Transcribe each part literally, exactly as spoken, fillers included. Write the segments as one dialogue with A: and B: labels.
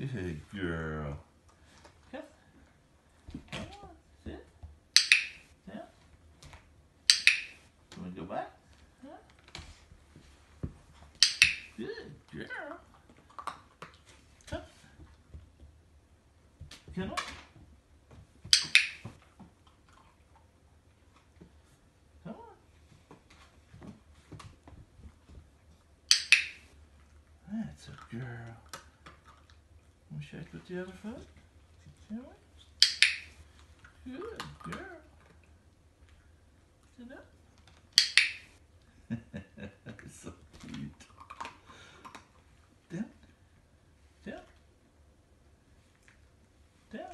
A: Good girl. Come. Come on. Sit. Down. You want to go back? Huh? Good girl. Come. Come on. Come on. That's a girl. Want to shake with the other foot? Can we? Good girl. Sit up. So cute. Down. Down. Down.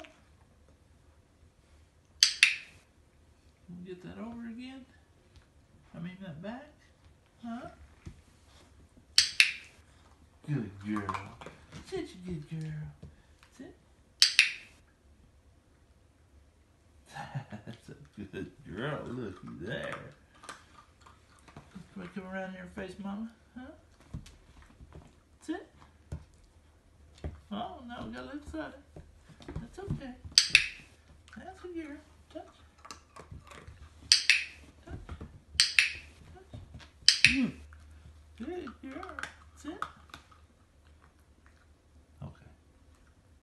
A: Get that over again? I mean that back? Huh? Good girl. Such a good girl. Sit. That's a good girl. Looky there. Come come around here and face mama, huh? Sit. Oh no, we gotta look side. That's okay. That's a girl. Touch. Touch. Touch. Mm. Good girl. Sit.